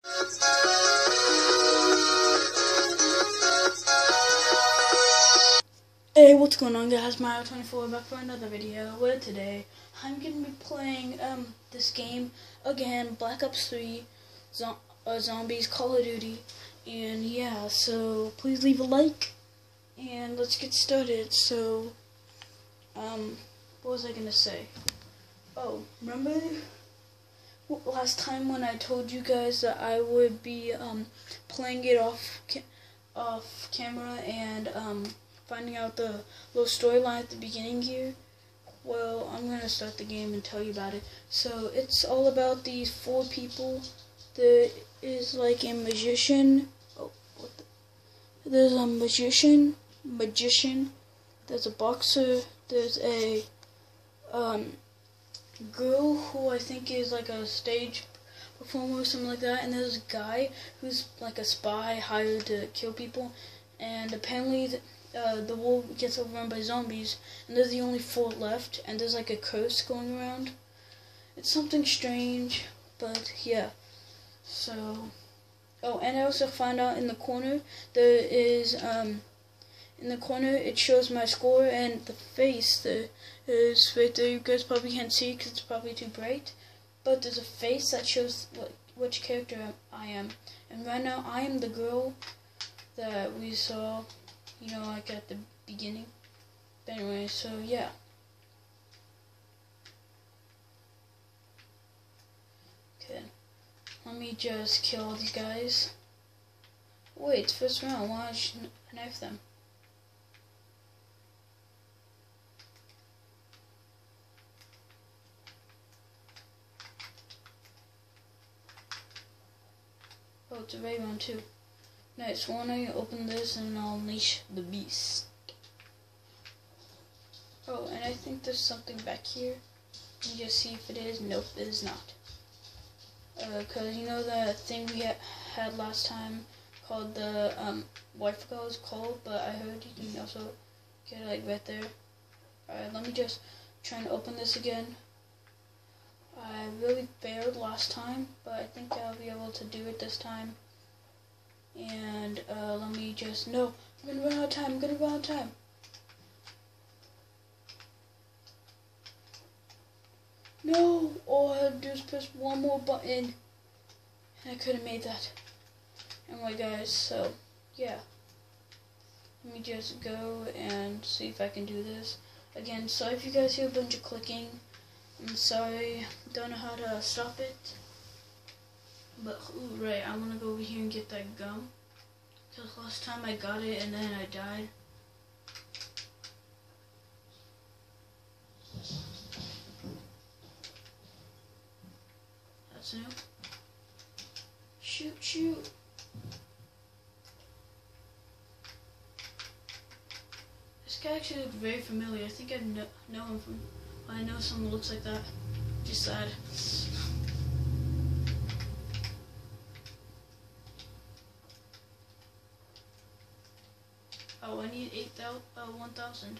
Hey, what's going on, guys? Mario24 back for another video. Where today I'm gonna be playing this game again, Black Ops 3 Zombies Call of Duty, and yeah. So please leave a like and let's get started. So what was I gonna say? Oh, remember last time when I told you guys that I would be playing it off camera and finding out the little storyline at the beginning here? Well, I'm gonna start the game and tell you about it. So it's all about these 4 people. There is like a magician. Oh, there's a magician. There's a boxer. There's a girl who I think is like a stage performer or something like that, and there's a guy who's like a spy hired to kill people, and apparently the world gets overrun by zombies, and there's the only 4 left, and there's like a curse going around. It's something strange, but yeah. So, oh, and I also found out in the corner there is in the corner it shows my score, and the face there is right there. You guys probably can't see because it's probably too bright, but there's a face that shows which character I am, and right now I am the girl that we saw, you know, like at the beginning. But anyway, so yeah. Okay, let me just kill all these guys. Wait, it's first round. Why don't you knife them? Oh, it's a raid round too. Nice. Why don't you open this and I'll unleash the beast. Oh, and I think there's something back here. Let me just see if it is. Nope, it is not. Cause you know that thing we had last time called the I forgot what it was called, but I heard you can also get it like right there. Alright, let me just try and open this again. I really failed last time, but I think I'll be able to do it this time. And let me just, no, I'm gonna run out of time, No, all I had to do is press one more button, and I could have made that. Anyway, guys, so, yeah. Let me just go and see if I can do this. Again, sorry if you guys hear a bunch of clicking. I'm sorry, don't know how to stop it. But, ooh, right, I want to go over here and get that gum. Because last time I got it and then I died. That's new. Shoot. This guy actually looked very familiar. I think I know him from, well, I know someone who looks like that. Just sad. Oh, I need 1,000.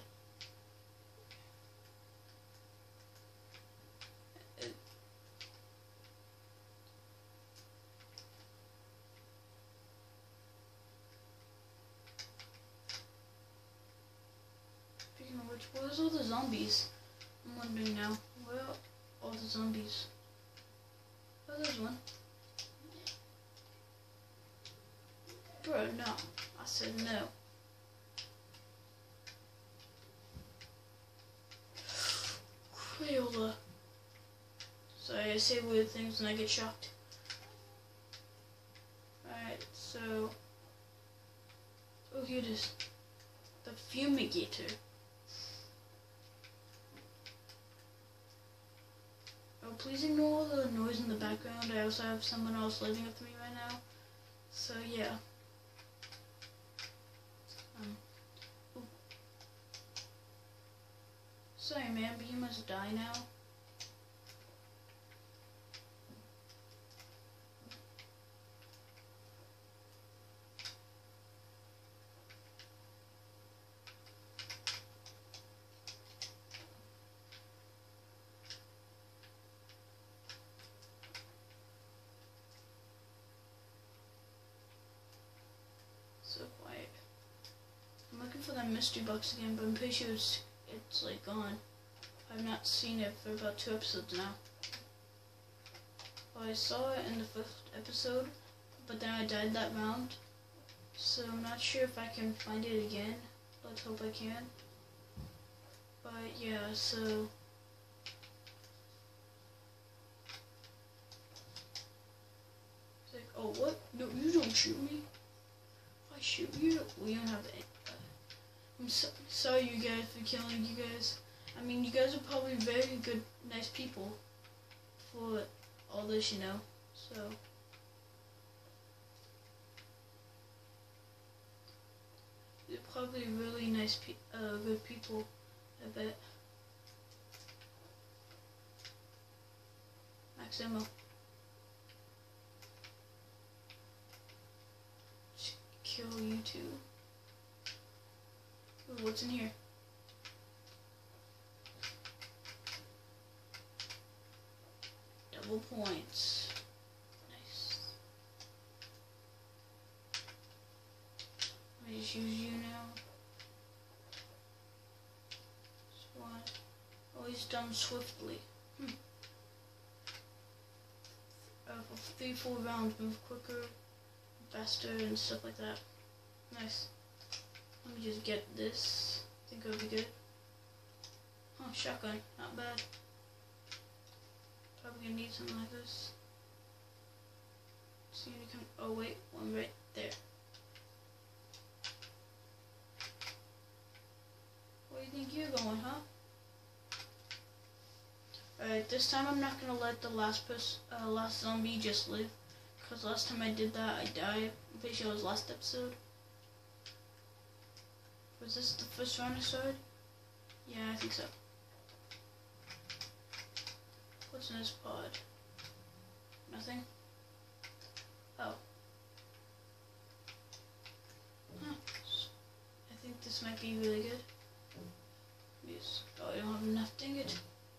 Speaking of which, where's all the zombies? I'm wondering now. Where are all the zombies? Oh, there's one. Bro, no. I said no. Crayola. Sorry, I say weird things and I get shocked. Alright, so... oh, here it is. The Fumigator. Oh, please ignore all the noise in the background. I also have someone else living with me right now. So, yeah. Sorry, man, but you must die now. for that mystery box again, but I'm pretty sure it's like gone. I've not seen it for about 2 episodes now. Well, I saw it in the first episode, but then I died that round. So I'm not sure if I can find it again. Let's hope I can. But yeah, so it's like, oh what? No, you don't shoot me. If I shoot you, we don't have any. I'm sorry you guys for killing you guys. I mean, you guys are probably very good, nice people for all this, you know. So they're probably really nice, good people, I bet. Max ammo. Just kill you two. Ooh, what's in here? Double points. Nice. Let me just use you now. Squad. Always done swiftly. For 3-4 rounds, move quicker, faster, and stuff like that. Nice. Let me just get this. I think it'll be good. Oh, shotgun. Not bad. Probably gonna need something like this. See if you can. Oh wait, one right there. Where do you think you're going, huh? Alright, this time I'm not gonna let the last zombie just live, because last time I did that I died. I'm pretty sure it was last episode. Was this the first round I started? Yeah, I think so. What's in this pod? Nothing? Oh. Huh. I think this might be really good. Yes. Oh, I don't have enough, dang it.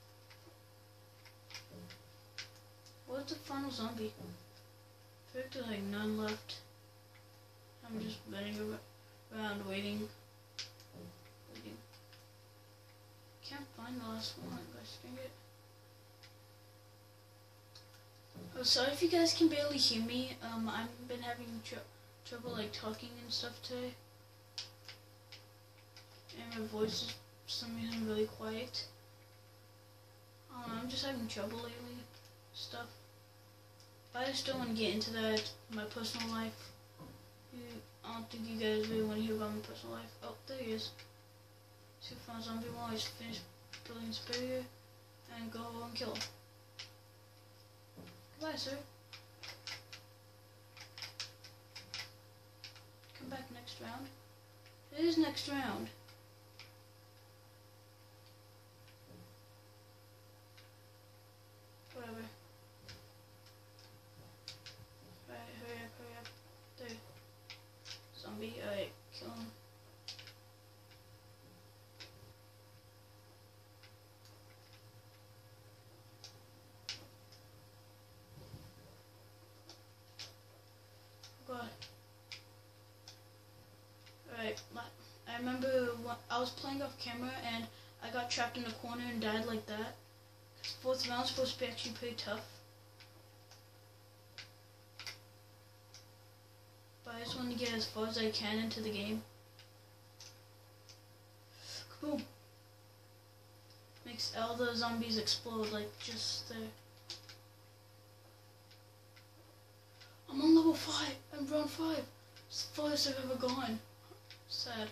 What's the final zombie? I feel like there's like none left. I'm just running around waiting. Can't find the last one, gosh dang it. Oh, sorry if you guys can barely hear me. I've been having trouble like talking and stuff today. And my voice is for some reason really quiet. I'm just having trouble lately. Stuff. But I just don't want to get into that, my personal life. I don't think you guys really want to hear about my personal life. Oh, there he is. See if I found zombie while I just finish building Superior and go and kill him. Goodbye, sir. Come back next round. It is next round. Whatever. Alright, hurry up. There. Zombie, alright, kill him. God. Alright, I remember when I was playing off camera and I got trapped in a corner and died like that. 4th round's supposed to be actually pretty tough. But I just want to get as far as I can into the game. Kaboom! Makes all the zombies explode, like just there. I'm on level 5. I'm round 5. It's the farthest I've ever gone. Sad.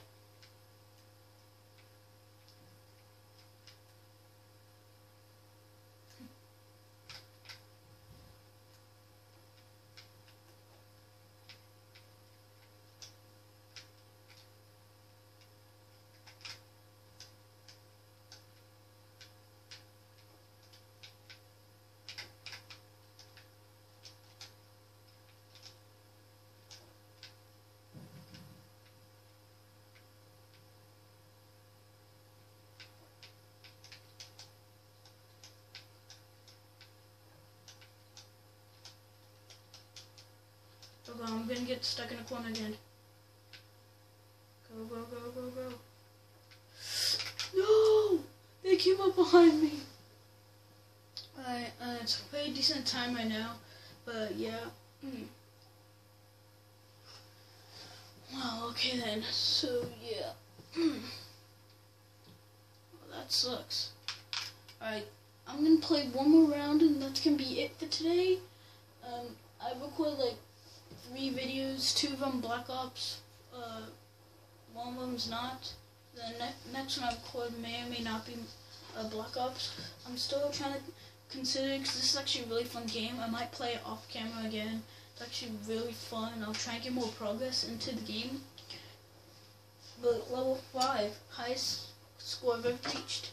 Oh god, I'm gonna get stuck in a corner again. Go, go, go, go, go. No! They came up behind me. It's a pretty decent time right now, but yeah. Well, okay then. So yeah. Well, that sucks. Alright, I'm gonna play one more round and that's gonna be it for today. I recorded like 3 videos, 2 of them Black Ops, one of them's not. The next one I record may or may not be Black Ops. I'm still trying to consider, because this is actually a really fun game. I might play it off camera again. It's actually really fun. I'll try and get more progress into the game. But level 5, highest score I've ever reached.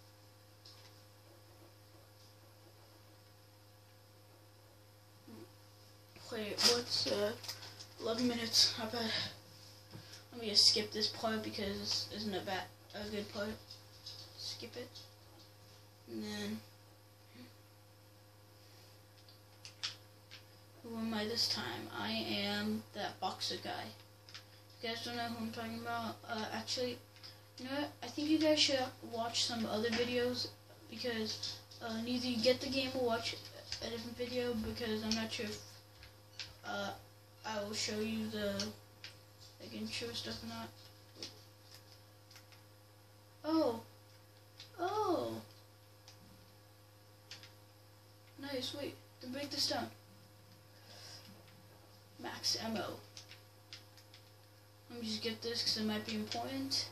Wait, what's 11 minutes? I bet. Let me just skip this part because this isn't a good part. Skip it. And then, who am I this time? I am that boxer guy. You guys don't know who I'm talking about? Actually, you know what? I think you guys should watch some other videos because neither you get the game or watch a different video because I'm not sure if I will show you the intro stuff or not. Oh. Nice, wait, to break this down. Max ammo. Let me just get this because it might be important.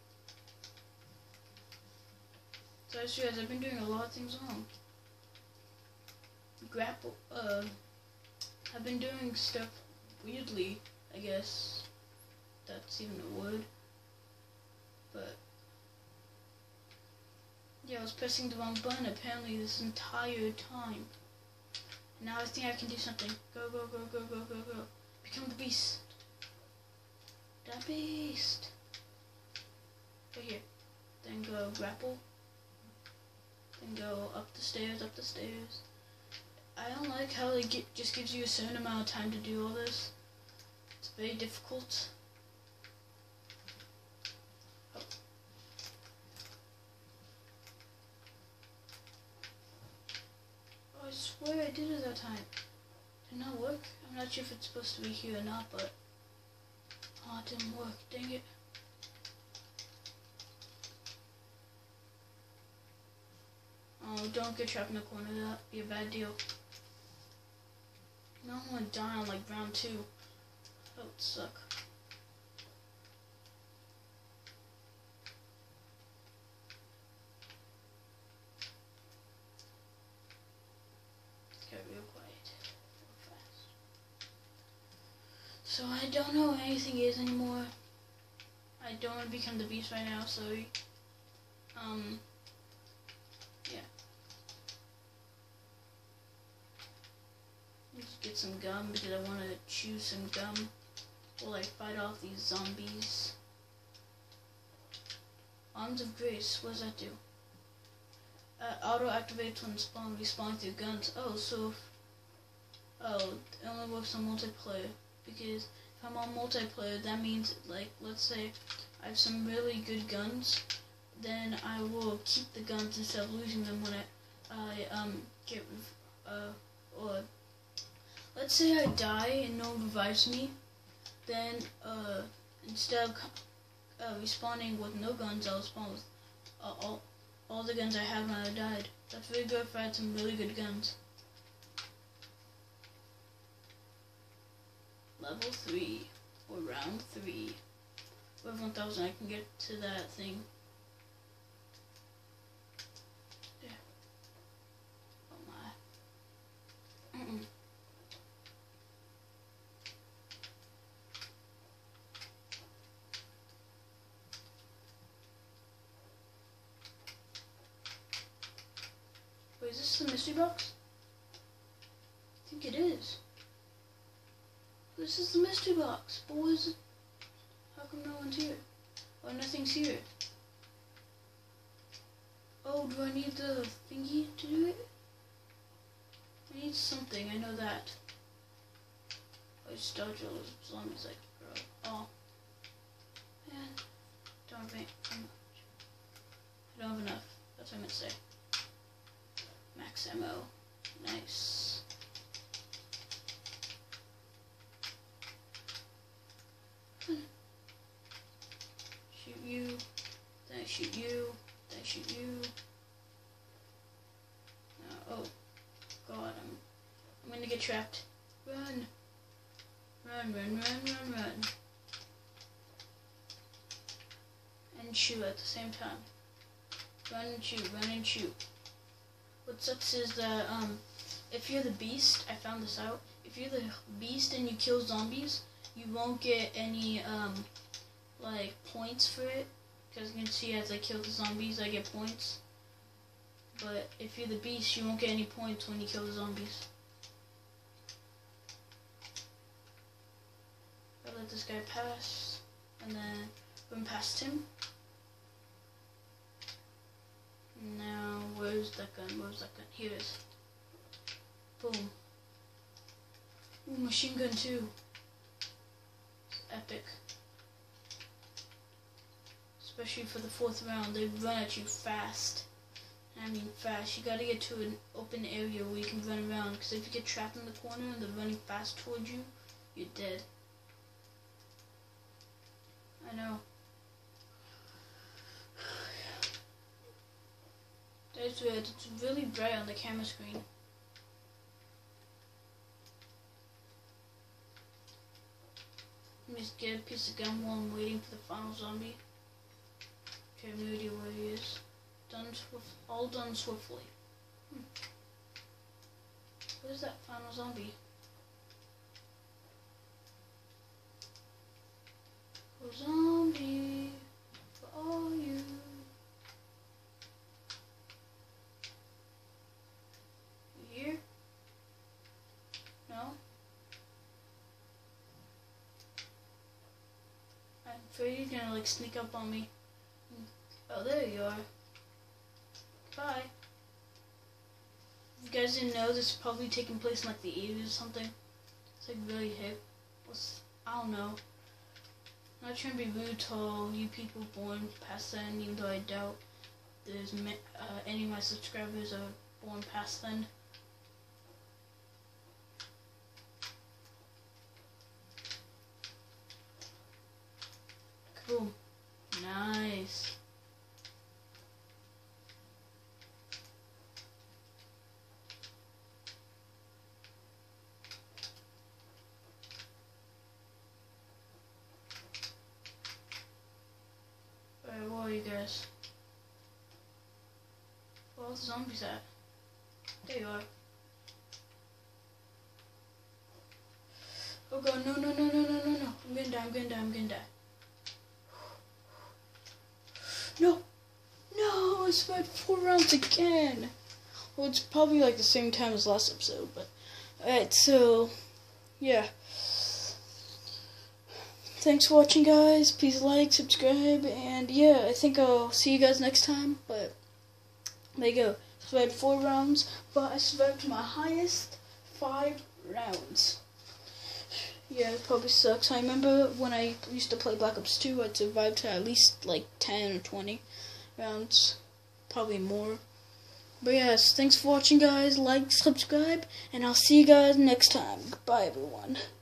So I realized I've been doing a lot of things wrong. Grapple, I've been doing stuff weirdly, I guess that's even a word. But yeah, I was pressing the wrong button apparently this entire time. Now I think I can do something. Go, go, go, go, go, go, go. Become the beast. The beast. Right here. Then go grapple. Then go up the stairs, up the stairs. I don't like how it just gives you a certain amount of time to do all this. It's very difficult. Oh. I swear I did it that time. Did not work? I'm not sure if it's supposed to be here or not, but oh, it didn't work. Dang it. Oh, don't get trapped in the corner. That'd be a bad deal. No one die on like round 2. That would suck. Get real quiet, real fast. So I don't know what anything is anymore. I don't want to become the beast right now, sorry. Yeah. Let's get some gum because I want to chew some gum while I fight off these zombies. Arms of Grace, what does that do? Auto activates when respawning through guns. Oh, so it only works on multiplayer because if I'm on multiplayer, that means like let's say I have some really good guns, then I will keep the guns instead of losing them when I get or let's say I die and no one revives me, then instead of respawning with no guns, I'll spawn with all the guns I had when I died. That's really good if I had some really good guns. Level 3 or round 3. With 1000 I can get to that thing. Yeah. Oh my. Wait, is this the mystery box? I think it is. This is the mystery box, but what is it? How come no one's here? Oh, nothing's here. Oh, do I need the thingy to do it? I need something, I know that. I just dodge all those zombies like, bro. Oh. Man. don't have any, I don't have enough. That's what I meant to say. Max ammo. Nice. Shoot you. Then I shoot you. Then I shoot you. Oh. God, I'm gonna get trapped. Run. Run, run, run, run, run. And shoot at the same time. Run and shoot, run and shoot. What sucks is that, if you're the beast, I found this out, if you're the beast and you kill zombies, you won't get any, like, points for it. Because you can see as I kill the zombies, I get points. But if you're the beast, you won't get any points when you kill the zombies. I let this guy pass, and then run past him. Now, where's that gun? Where's that gun? Here it is. Boom. Ooh, machine gun too. It's epic. Especially for the 4th round, they run at you fast. I mean fast. You gotta get to an open area where you can run around, because if you get trapped in the corner and they're running fast towards you, you're dead. I know. That's weird. It's really bright on the camera screen. Let me just get a piece of gum while I'm waiting for the final zombie. Okay, I have no idea where he is. All done swiftly. Where's that final zombie? Oh, zombie, for all you. You here? No? I'm afraid he's gonna like sneak up on me. Oh, there you are. Bye. If you guys didn't know, this is probably taking place in like the 80s or something. It's like really hip. I don't know. I'm not trying to be rude to all you people born past then, even though I doubt there's any of my subscribers are born past then. Cool. Nice. Alright, where are you guys? Where are all the zombies at? There you are. Oh god, no, no, no, no, no, no, no. I'm gonna die, I'm gonna die, I'm gonna die. No! No! I survived 4 rounds again! Well, it's probably like the same time as last episode, but... Alright, so... Yeah. Thanks for watching, guys. Please like, subscribe, and yeah, I think I'll see you guys next time, but... There you go. Survived 4 rounds, but I survived to my highest 5 rounds. Yeah, it probably sucks. I remember when I used to play Black Ops 2, I'd survive to at least like 10 or 20 rounds. Probably more. But yes, thanks for watching, guys. Like, subscribe, and I'll see you guys next time. Goodbye, everyone.